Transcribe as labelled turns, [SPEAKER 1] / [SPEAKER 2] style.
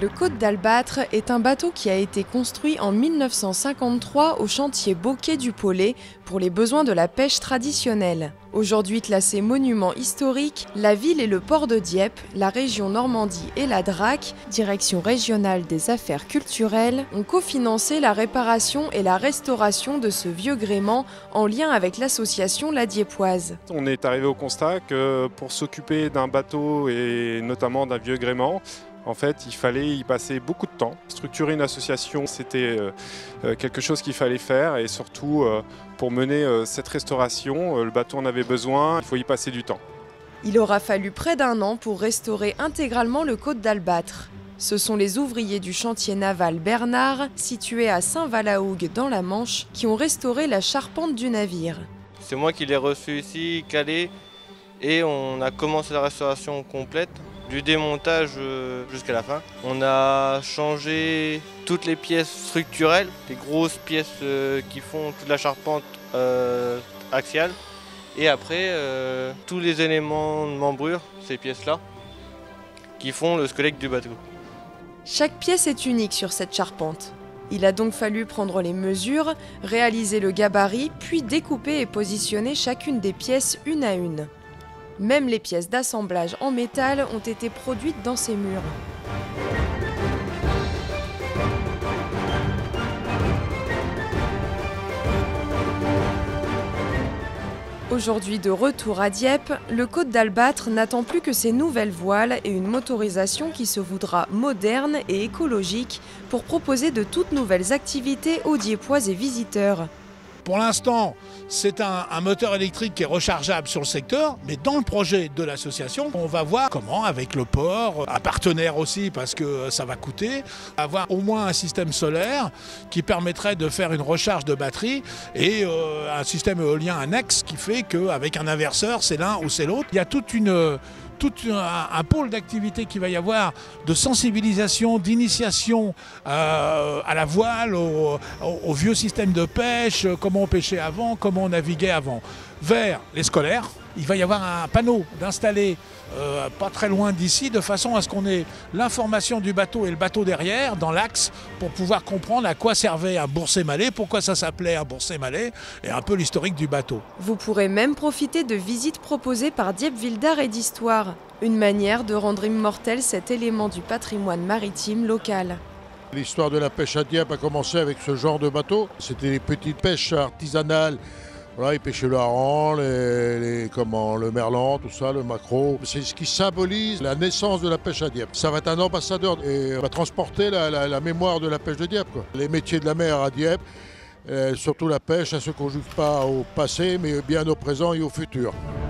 [SPEAKER 1] Le Côte d'Albâtre est un bateau qui a été construit en 1953 au chantier Bocquet du Pollet pour les besoins de la pêche traditionnelle. Aujourd'hui classé monument historique, la ville et le port de Dieppe, la région Normandie et la DRAC, Direction régionale des affaires culturelles, ont cofinancé la réparation et la restauration de ce vieux gréement en lien avec l'association La Dieppoise.
[SPEAKER 2] On est arrivé au constat que pour s'occuper d'un bateau et notamment d'un vieux gréement, en fait, il fallait y passer beaucoup de temps. Structurer une association, c'était quelque chose qu'il fallait faire et surtout pour mener cette restauration, le bateau en avait besoin, il faut y passer du temps.
[SPEAKER 1] Il aura fallu près d'1 an pour restaurer intégralement le Côte d'Albâtre. Ce sont les ouvriers du chantier naval Bernard, situé à Saint-Valahougue dans la Manche, qui ont restauré la charpente du navire.
[SPEAKER 3] C'est moi qui l'ai reçu ici, calé, et on a commencé la restauration complète. Du démontage jusqu'à la fin. On a changé toutes les pièces structurelles, les grosses pièces qui font toute la charpente axiale. Et après, tous les éléments de membrure, ces pièces-là, qui font le squelette du bateau.
[SPEAKER 1] Chaque pièce est unique sur cette charpente. Il a donc fallu prendre les mesures, réaliser le gabarit, puis découper et positionner chacune des pièces une à une. Même les pièces d'assemblage en métal ont été produites dans ces murs. Aujourd'hui de retour à Dieppe, le Côte d'Albâtre n'attend plus que ses nouvelles voiles et une motorisation qui se voudra moderne et écologique pour proposer de toutes nouvelles activités aux Dieppois et visiteurs.
[SPEAKER 4] Pour l'instant, c'est un moteur électrique qui est rechargeable sur le secteur, mais dans le projet de l'association, on va voir comment, avec le port, un partenaire aussi parce que ça va coûter, avoir au moins un système solaire qui permettrait de faire une recharge de batterie et un système éolien annexe qui fait qu'avec un inverseur, c'est l'un ou c'est l'autre. Il y a tout un pôle d'activité qui va y avoir de sensibilisation, d'initiation à la voile, au vieux système de pêche, comment on pêchait avant, comment on naviguait avant. Vers les scolaires, il va y avoir un panneau d'installer pas très loin d'ici, de façon à ce qu'on ait l'information du bateau et le bateau derrière, dans l'axe, pour pouvoir comprendre à quoi servait un bourset-malais, pourquoi ça s'appelait un bourset-malais, et un peu l'historique du bateau.
[SPEAKER 1] Vous pourrez même profiter de visites proposées par Dieppe Ville d'Art et d'Histoire, une manière de rendre immortel cet élément du patrimoine maritime local.
[SPEAKER 5] L'histoire de la pêche à Dieppe a commencé avec ce genre de bateau. C'était des petites pêches artisanales. Voilà, ils pêchaient le hareng, le merlan, tout ça, le maquereau. C'est ce qui symbolise la naissance de la pêche à Dieppe. Ça va être un ambassadeur et va transporter la mémoire de la pêche de Dieppe, quoi. Les métiers de la mer à Dieppe, surtout la pêche, ça ne se conjugue pas au passé, mais bien au présent et au futur.